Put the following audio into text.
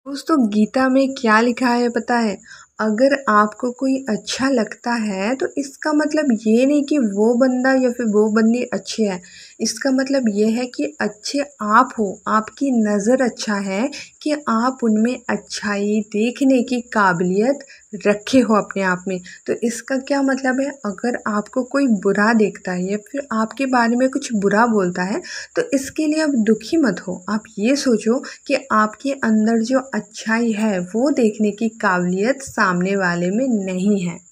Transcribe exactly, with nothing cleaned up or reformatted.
दोस्तों गीता में क्या लिखा है पता है? अगर आपको कोई अच्छा लगता है तो इसका मतलब ये नहीं कि वो बंदा या फिर वो बंदी अच्छे है। इसका मतलब ये है कि अच्छे आप हो, आपकी नज़र अच्छा है कि आप उनमें अच्छाई देखने की काबिलियत रखे हो अपने आप में। तो इसका क्या मतलब है, अगर आपको कोई बुरा देखता है या फिर आपके बारे में कुछ बुरा बोलता है तो इसके लिए आप दुखी मत हो। आप ये सोचो कि आपके अंदर जो अच्छाई है वो देखने की काबिलियत सामने वाले में नहीं है।